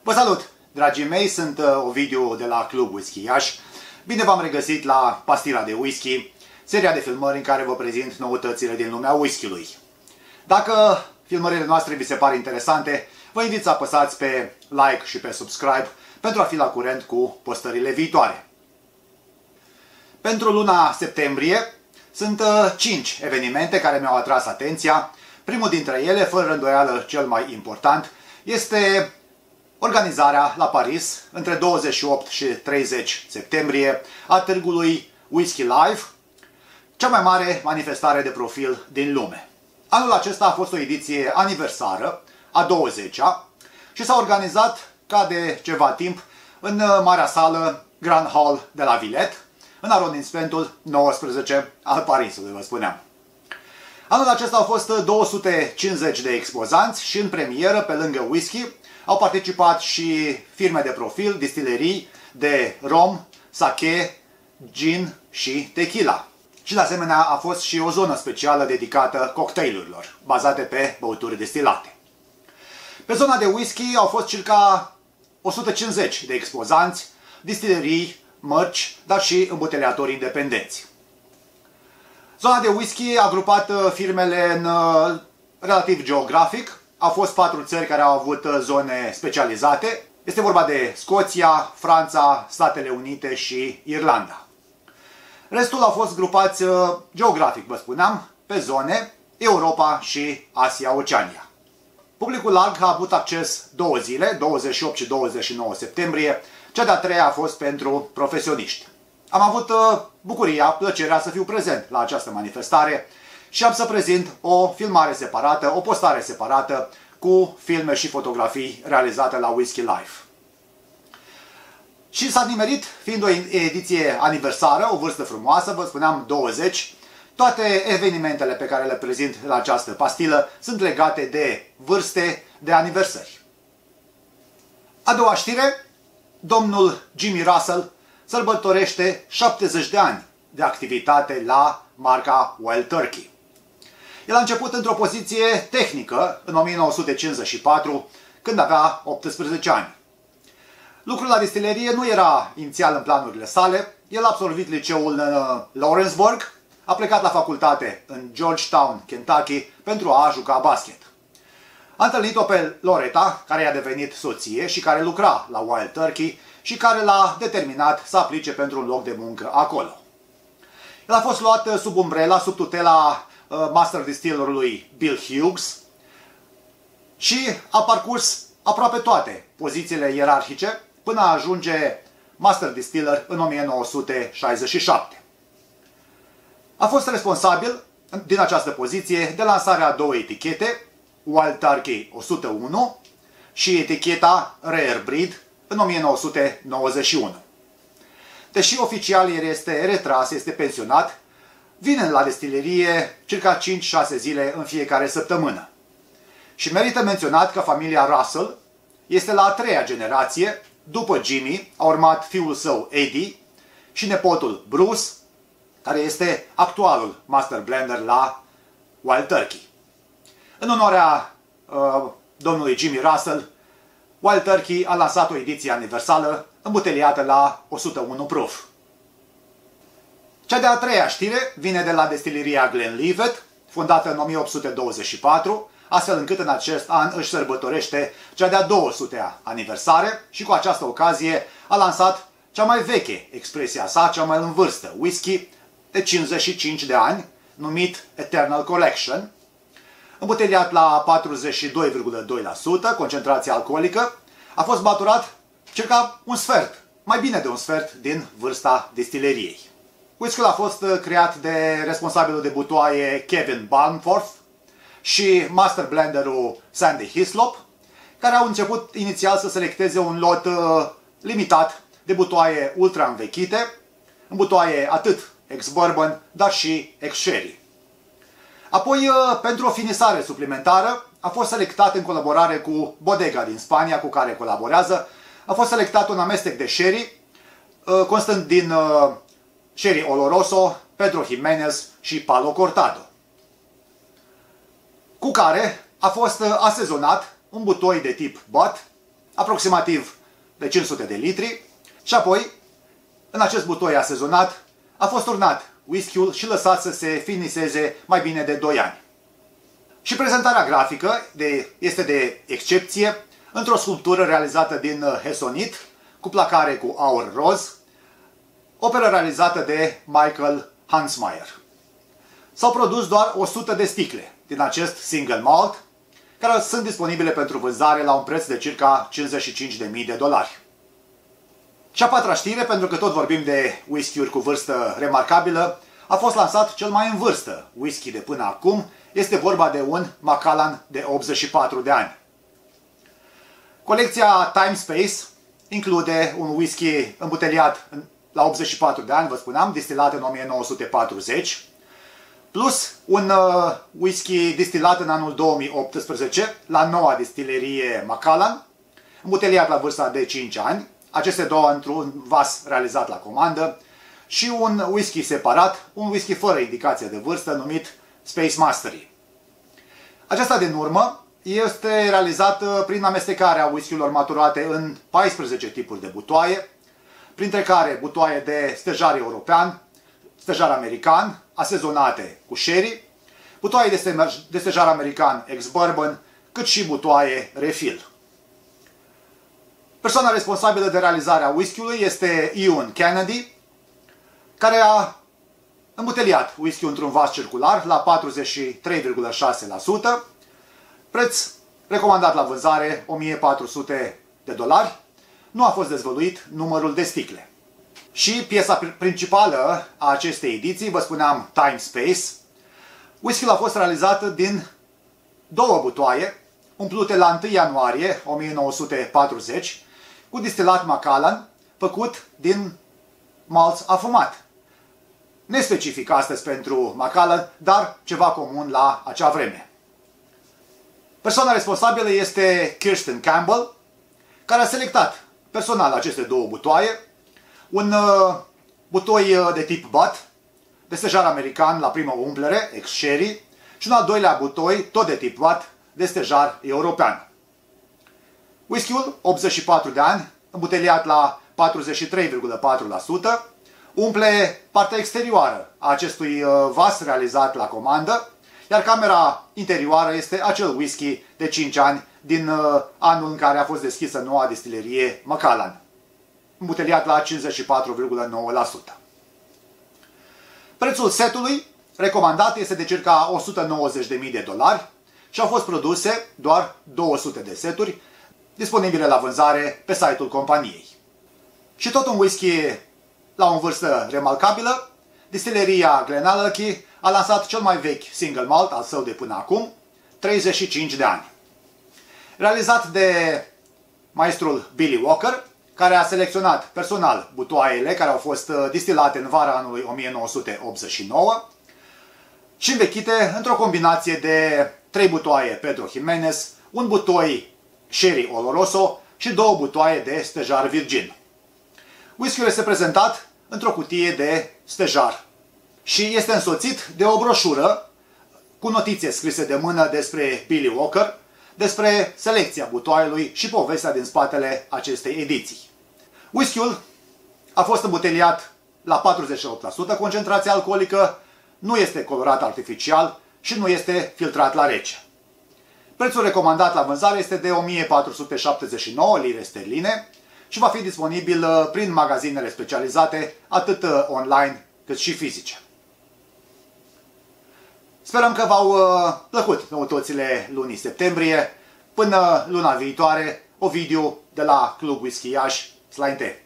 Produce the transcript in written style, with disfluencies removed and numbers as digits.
Vă salut, dragii mei, sunt Ovidiu de la Club Whisky Iași. Bine v-am regăsit la Pastila de Whisky, seria de filmări în care vă prezint noutățile din lumea whisky-ului. Dacă filmările noastre vi se par interesante, vă invit să apăsați pe like și pe subscribe pentru a fi la curent cu postările viitoare. Pentru luna septembrie sunt 5 evenimente care mi-au atras atenția. Primul dintre ele, fără îndoială cel mai important, este organizarea la Paris, între 28 și 30 septembrie, a târgului Whisky Live, cea mai mare manifestare de profil din lume. Anul acesta a fost o ediție aniversară, a 20-a, și s-a organizat, ca de ceva timp, în marea sală Grand Hall de la Villette, în arondimentul 19 al Parisului, vă spuneam. Anul acesta au fost 250 de expozanți și în premieră, pe lângă whisky, au participat și firme de profil, distilerii de rom, sake, gin și tequila. Și de asemenea a fost și o zonă specială dedicată cocktailurilor, bazate pe băuturi destilate. Pe zona de whisky au fost circa 150 de expozanți, distilerii, mărci, dar și îmbuteliatori independenți. Zona de whisky a grupat firmele în relativ geografic. Au fost 4 țări care au avut zone specializate. Este vorba de Scoția, Franța, Statele Unite și Irlanda. Restul au fost grupați geografic, vă spuneam, pe zone, Europa și Asia-Oceania. Publicul larg a avut acces 2 zile, 28 și 29 septembrie. Cea de-a treia a fost pentru profesioniști. Am avut bucuria, plăcerea să fiu prezent la această manifestare și am să prezint o filmare separată, o postare separată cu filme și fotografii realizate la Whisky Live. Și s-a nimerit, fiind o ediție aniversară, o vârstă frumoasă, vă spuneam 20, toate evenimentele pe care le prezint la această pastilă sunt legate de vârste, de aniversări. A doua știre, domnul Jimmy Russell sărbătorește 70 de ani de activitate la marca Wild Turkey. El a început într-o poziție tehnică în 1954, când avea 18 ani. Lucrul la distilerie nu era inițial în planurile sale. El a absolvit liceul în Lawrenceburg, a plecat la facultate în Georgetown, Kentucky, pentru a juca basket. A întâlnit-o pe Loretta, care i-a devenit soție și care lucra la Wild Turkey și care l-a determinat să aplice pentru un loc de muncă acolo. El a fost luat sub umbrela, sub tutela master distillerului Bill Hughes și a parcurs aproape toate pozițiile ierarhice până a ajunge master distiller în 1967. A fost responsabil din această poziție de lansarea a 2 etichete, Wild Turkey 101 și eticheta Rare Breed în 1991. Deși oficial el este retras, este pensionat, vine la destilerie circa 5-6 zile în fiecare săptămână. Și merită menționat că familia Russell este la a 3-a generație. După Jimmy a urmat fiul său Eddie și nepotul Bruce, care este actualul master blender la Wild Turkey. În onoarea domnului Jimmy Russell, Wild Turkey a lansat o ediție aniversală îmbuteliată la 101 proof. Cea de-a treia știre vine de la destileria Glenlivet, fondată în 1824, astfel încât în acest an își sărbătorește cea de-a 200-a aniversare și cu această ocazie a lansat cea mai veche expresie a sa, cea mai în vârstă, whisky de 55 de ani, numit Eternal Collection, îmbuteliat la 42,2% concentrație alcoolică. A fost maturat circa un sfert, mai bine de un sfert din vârsta distileriei. Whisky-ul a fost creat de responsabilul de butoaie Kevin Barnforth și master blenderul Sandy Hislop, care au început inițial să selecteze un lot limitat de butoaie ultra învechite, în butoaie atât ex-bourbon, dar și ex-sherry. Apoi, pentru o finisare suplimentară, a fost selectat în colaborare cu Bodega din Spania, cu care colaborează, a fost selectat un amestec de sherry, constând din Sherry Oloroso, Pedro Jimenez și Palo Cortado, cu care a fost asezonat un butoi de tip butt, aproximativ de 500 de litri, și apoi, în acest butoi asezonat, a fost turnat whisky-ul și lăsat să se finiseze mai bine de 2 ani. Și prezentarea grafică este de excepție într-o sculptură realizată din hesonit, cu placare cu aur roz, operă realizată de Michael Hansmeyer. S-au produs doar 100 de sticle din acest single malt, care sunt disponibile pentru vânzare la un preț de circa $55.000. Și a patra știre, pentru că tot vorbim de whisky-uri cu vârstă remarcabilă, a fost lansat cel mai în vârstă whisky de până acum. Este vorba de un Macallan de 84 de ani. Colecția Time Space include un whisky îmbuteliat la 84 de ani, vă spuneam, distilat în 1940, plus un whisky distilat în anul 2018 la noua distilerie Macallan, îmbuteliat la vârsta de 5 ani, aceste două într-un vas realizat la comandă, și un whisky separat, un whisky fără indicație de vârstă, numit Space Mastery. Aceasta din urmă este realizată prin amestecarea whisky-urilor maturate în 14 tipuri de butoaie, printre care butoaie de stejar european, stejar american, asezonate cu sherry, butoaie de stejar american ex-bourbon, cât și butoaie refill. Persoana responsabilă de realizarea whisky-ului este Ewan Kennedy, care a îmbuteliat whisky-ul într-un vas circular la 43,6%, preț recomandat la vânzare $1.400. Nu a fost dezvăluit numărul de sticle. Și piesa principală a acestei ediții, vă spuneam Time Space, whisky-ul a fost realizat din două butoaie, umplute la 1 ianuarie 1940, cu distilat Macallan, făcut din malț afumat. Nespecific astăzi pentru Macallan, dar ceva comun la acea vreme. Persoana responsabilă este Kirsten Campbell, care a selectat personal aceste două butoaie, un butoi de tip butt, de stejar american la primă umplere, ex-sherry, și un al doilea butoi, tot de tip butt, de stejar european. Whisky-ul, 84 de ani, îmbuteliat la 43,4%, umple partea exterioară a acestui vas realizat la comandă, iar camera interioară este acel whisky de 5 ani din anul în care a fost deschisă noua distilerie Macallan, îmbuteliat la 54,9%. Prețul setului recomandat este de circa $190.000 și au fost produse doar 200 de seturi, disponibile la vânzare pe site-ul companiei. Și tot un whisky la o vârstă remarcabilă, distileria Glenallachie a lansat cel mai vechi single malt al său de până acum, 35 de ani. Realizat de maestrul Billy Walker, care a selecționat personal butoaiele care au fost distilate în vara anului 1989 și învechite într-o combinație de 3 butoaie Pedro Jimenez, un butoi Sherry Oloroso și 2 butoaie de stejar virgin. Whisky-ul este prezentat într-o cutie de stejar și este însoțit de o broșură cu notițe scrise de mână despre Billy Walker, despre selecția butoaielui și povestea din spatele acestei ediții. Whisky-ul a fost îmbuteliat la 48% concentrație alcoolică, nu este colorat artificial și nu este filtrat la rece. Prețul recomandat la vânzare este de 1479 lire sterline și va fi disponibil prin magazinele specializate, atât online cât și fizice. Sperăm că v-au plăcut noutățile lunii septembrie. Până luna viitoare, Ovidiu de la Club Whisky Iași. Slainte!